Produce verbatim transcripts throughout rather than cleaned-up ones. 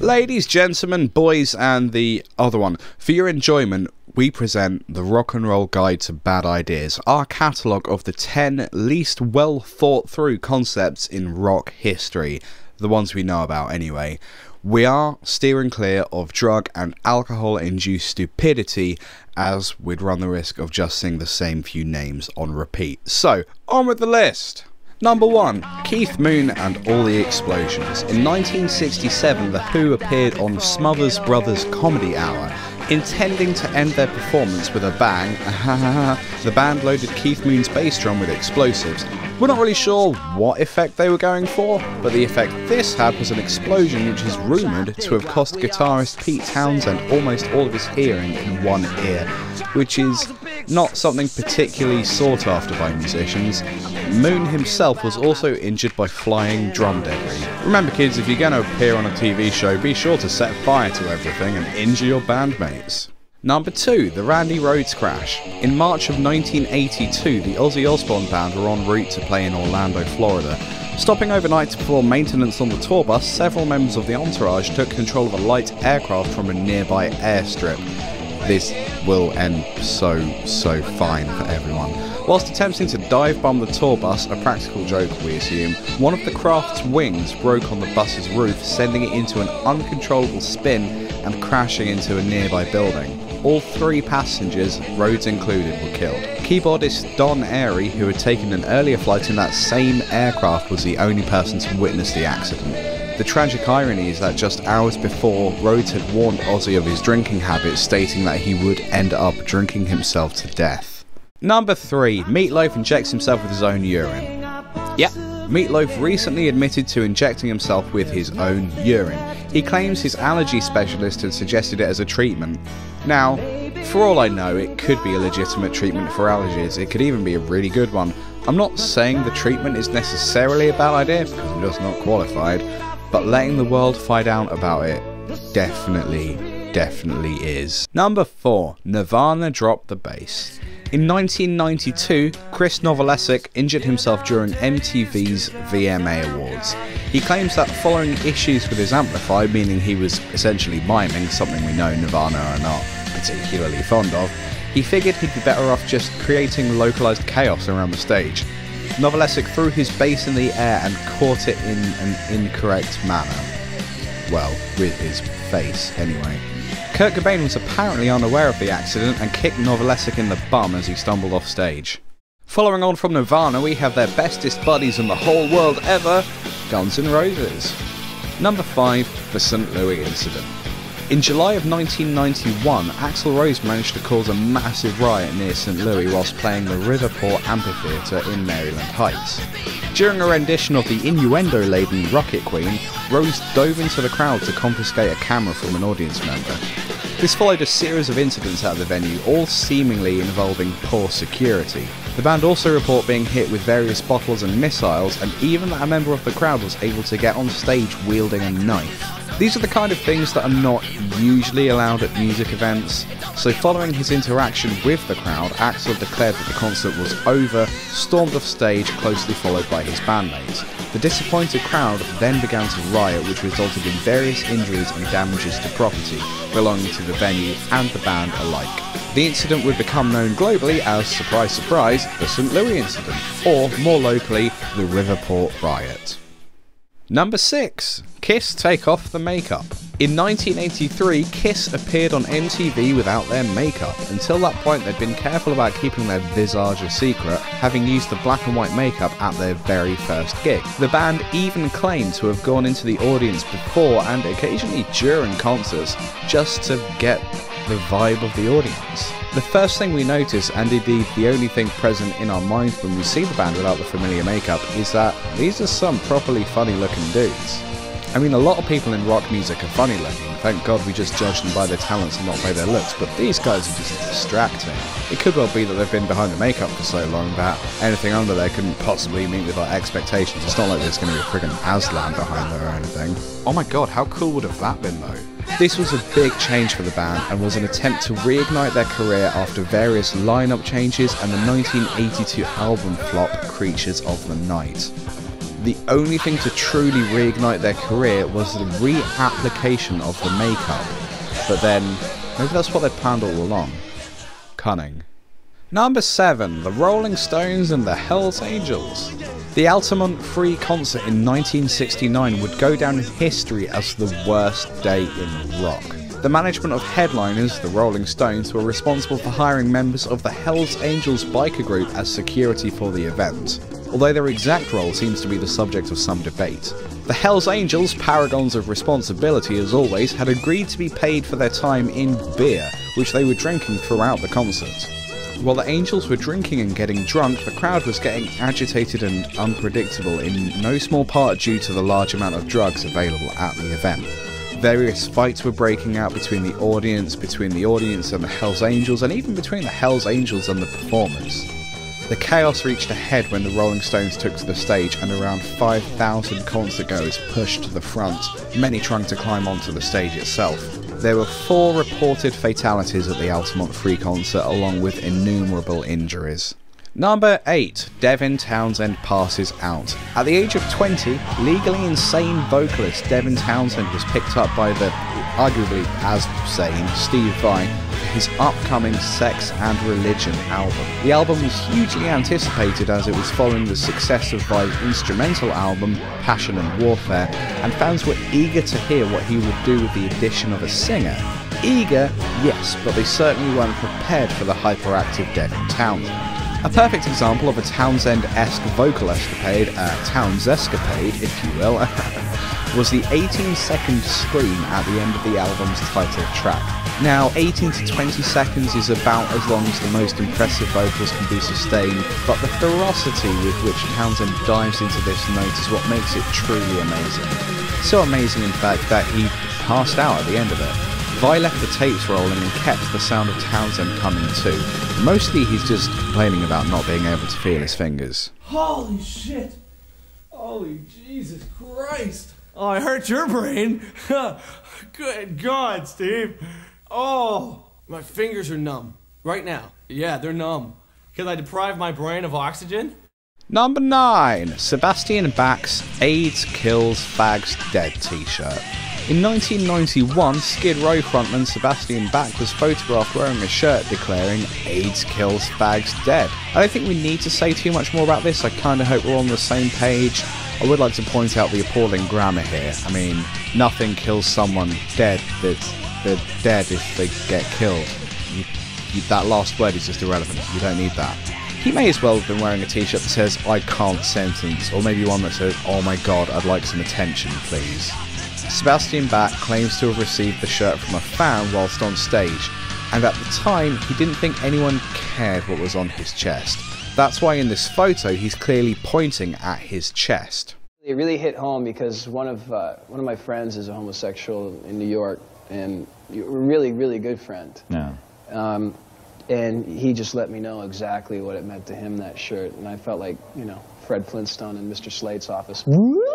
Ladies, gentlemen, boys, and the other one, for your enjoyment, we present the Rock and Roll Guide to Bad Ideas, our catalogue of the ten least well thought through concepts in rock history, the ones we know about anyway. We are steering clear of drug and alcohol induced stupidity, as we'd run the risk of just seeing the same few names on repeat. So, on with the list! Number one. Keith Moon and All the Explosions. In nineteen sixty-seven, The Who appeared on Smothers Brothers Comedy Hour, intending to end their performance with a bang. The band loaded Keith Moon's bass drum with explosives. We're not really sure what effect they were going for, but the effect this had was an explosion which is rumoured to have cost guitarist Pete Townsend almost all of his hearing in one ear, which is not something particularly sought after by musicians. Moon himself was also injured by flying drum debris. Remember kids, if you're going to appear on a T V show, be sure to set fire to everything and injure your bandmates. Number two. The Randy Rhoads Crash. In March of nineteen eighty-two, the Ozzy Osbourne band were en route to play in Orlando, Florida. Stopping overnight to perform maintenance on the tour bus, several members of the entourage took control of a light aircraft from a nearby airstrip. This will end so, so fine for everyone. Whilst attempting to dive bomb the tour bus, a practical joke we assume, one of the craft's wings broke on the bus's roof, sending it into an uncontrollable spin and crashing into a nearby building. All three passengers, Rhoads included, were killed. Keyboardist Don Airey, who had taken an earlier flight in that same aircraft, was the only person to witness the accident. The tragic irony is that just hours before, Rhoads had warned Ozzy of his drinking habits, stating that he would end up drinking himself to death. Number three. Meatloaf injects himself with his own urine. Yep, Meatloaf recently admitted to injecting himself with his own urine. He claims his allergy specialist had suggested it as a treatment. Now, for all I know, it could be a legitimate treatment for allergies. It could even be a really good one. I'm not saying the treatment is necessarily a bad idea, because I'm just not qualified, but letting the world find out about it definitely, definitely is. Number four. Nirvana dropped the bass. In nineteen ninety-two, Chris Novoselic injured himself during M T V's V M A Awards. He claims that following issues with his amplifier, meaning he was essentially miming, something we know Nirvana are not particularly fond of, he figured he'd be better off just creating localized chaos around the stage. Novoselic threw his bass in the air and caught it in an incorrect manner. Well, with his face, anyway. Kurt Cobain was apparently unaware of the accident and kicked Novoselic in the bum as he stumbled off stage. Following on from Nirvana, we have their bestest buddies in the whole world ever, Guns N' Roses. Number five. The Saint Louis Incident. In July of nineteen ninety-one, Axl Rose managed to cause a massive riot near Saint Louis whilst playing the Riverport Amphitheatre in Maryland Heights. During a rendition of the innuendo-laden Rocket Queen, Rose dove into the crowd to confiscate a camera from an audience member. This followed a series of incidents at the venue, all seemingly involving poor security. The band also report being hit with various bottles and missiles, and even that a member of the crowd was able to get on stage wielding a knife. These are the kind of things that are not usually allowed at music events, so following his interaction with the crowd, Axl declared that the concert was over, stormed off stage, closely followed by his bandmates. The disappointed crowd then began to riot, which resulted in various injuries and damages to property belonging to the venue and the band alike. The incident would become known globally as, surprise surprise, the Saint Louis Incident, or more locally, the Riverport Riot. Number six. Kiss take off the makeup. In nineteen eighty-three, Kiss appeared on M T V without their makeup. Until that point, they'd been careful about keeping their visage a secret, having used the black and white makeup at their very first gig. The band even claimed to have gone into the audience before and occasionally during concerts just to get the vibe of the audience. The first thing we notice, and indeed the only thing present in our minds when we see the band without the familiar makeup, is that these are some properly funny looking dudes. I mean, a lot of people in rock music are funny looking, thank God we just judge them by their talents and not by their looks, but these guys are just distracting. It could well be that they've been behind the makeup for so long that anything under there couldn't possibly meet with our expectations. It's not like there's going to be a friggin' Aslan behind there or anything. Oh my god, how cool would have that been though? This was a big change for the band and was an attempt to reignite their career after various lineup changes and the nineteen eighty-two album flop Creatures of the Night. The only thing to truly reignite their career was the reapplication of the makeup. But then, maybe that's what they planned all along. Cunning. Number seven. The Rolling Stones and the Hells Angels. The Altamont Free concert in nineteen sixty-nine would go down in history as the worst day in rock. The management of headliners, the Rolling Stones, were responsible for hiring members of the Hells Angels biker group as security for the event, although their exact role seems to be the subject of some debate. The Hells Angels, paragons of responsibility as always, had agreed to be paid for their time in beer, which they were drinking throughout the concert. While the Angels were drinking and getting drunk, the crowd was getting agitated and unpredictable, in no small part due to the large amount of drugs available at the event. Various fights were breaking out between the audience, between the audience and the Hells Angels, and even between the Hells Angels and the performers. The chaos reached a head when the Rolling Stones took to the stage and around five thousand concertgoers pushed to the front, many trying to climb onto the stage itself. There were four reported fatalities at the Altamont Free concert, along with innumerable injuries. Number eight. Devin Townsend passes out. At the age of twenty, legally insane vocalist Devin Townsend was picked up by the, arguably as sane, Steve Vai for his upcoming Sex and Religion album. The album was hugely anticipated as it was following the success of Vai's instrumental album, Passion and Warfare, and fans were eager to hear what he would do with the addition of a singer. Eager, yes, but they certainly weren't prepared for the hyperactive Devin Townsend. A perfect example of a Townsend-esque vocal escapade, a Townsescapade if you will, was the eighteen second scream at the end of the album's title track. Now, eighteen to twenty seconds is about as long as the most impressive vocals can be sustained, but the ferocity with which Townsend dives into this note is what makes it truly amazing. So amazing, in fact, that he passed out at the end of it. Vai left the tapes rolling and kept the sound of Townsend coming too. Mostly he's just complaining about not being able to feel his fingers. Holy shit! Holy Jesus Christ! Oh, I hurt your brain! Good God, Steve! Oh! My fingers are numb. Right now. Yeah, they're numb. Because I deprived my brain of oxygen? Number nine. Sebastian Bach's AIDS Kills Fags Dead t-shirt. In nineteen ninety-one, Skid Row frontman Sebastian Bach was photographed wearing a shirt declaring AIDS kills fags dead. I don't think we need to say too much more about this. I kinda hope we're on the same page. I would like to point out the appalling grammar here. I mean, nothing kills someone dead that's they're dead if they get killed. You, you, that last word is just irrelevant. You don't need that. He may as well have been wearing a t-shirt that says I can't sentence, or maybe one that says oh my god, I'd like some attention please. Sebastian Bach claims to have received the shirt from a fan whilst on stage, and at the time he didn't think anyone cared what was on his chest. That's why in this photo he's clearly pointing at his chest. It really hit home because one of, uh, one of my friends is a homosexual in New York, and a really, really good friend. Yeah. Um, and he just let me know exactly what it meant to him, that shirt, and I felt like, you know, Fred Flintstone in Mister Slade's office.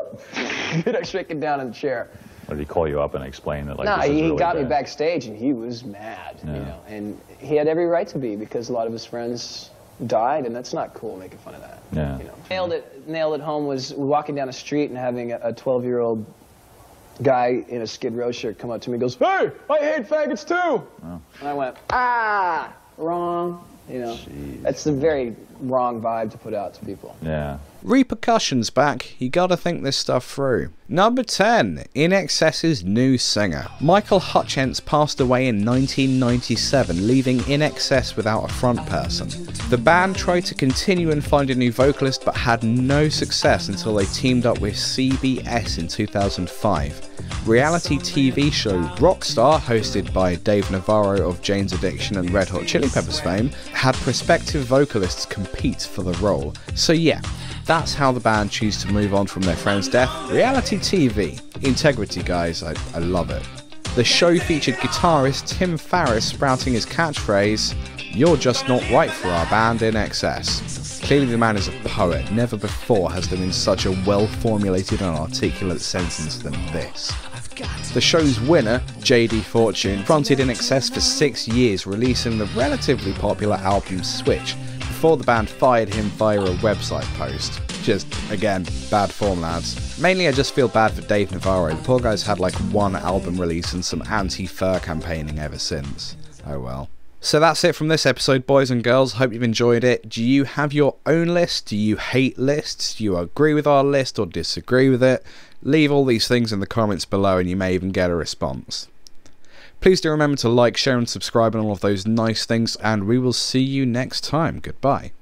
Get I shaking down in the chair. Or did he call you up and explain that? Like, no, this is he really got bad? me backstage, and he was mad. Yeah. You know, and he had every right to be because a lot of his friends died, and that's not cool making fun of that. Yeah. You know, nailed it. Nailed it home was walking down the street and having a twelve-year-old guy in a Skid Row shirt come up to me and goes, "Hey, I hate faggots too." Oh. And I went, "Ah, wrong." You know, jeez. That's a very wrong vibe to put out to people. Yeah. Repercussions back, you gotta think this stuff through. Number ten. I N X S's new singer. Michael Hutchence passed away in nineteen ninety-seven, leaving I N X S without a front person. The band tried to continue and find a new vocalist but had no success until they teamed up with C B S in two thousand five. Reality T V show Rockstar, hosted by Dave Navarro of Jane's Addiction and Red Hot Chili Peppers fame, had prospective vocalists compete for the role. So yeah, that's how the band choose to move on from their friend's death. Reality T V. Integrity, guys, I, I love it. The show featured guitarist Tim Farriss sprouting his catchphrase, "You're just not right for our band I N X S." Clearly the man is a poet. Never before has there been such a well-formulated and articulate sentence than this. The show's winner, J D Fortune, fronted I N X S for six years, releasing the relatively popular album Switch, before the band fired him via a website post. just, again, bad form, lads. Mainly I just feel bad for Dave Navarro. The poor guy's had like one album release and some anti-fur campaigning ever since. Oh well. So that's it from this episode, boys and girls. Hope you've enjoyed it. Do you have your own list? Do you hate lists? Do you agree with our list or disagree with it? Leave all these things in the comments below and you may even get a response. Please do remember to like, share and subscribe and all of those nice things, and we will see you next time. Goodbye.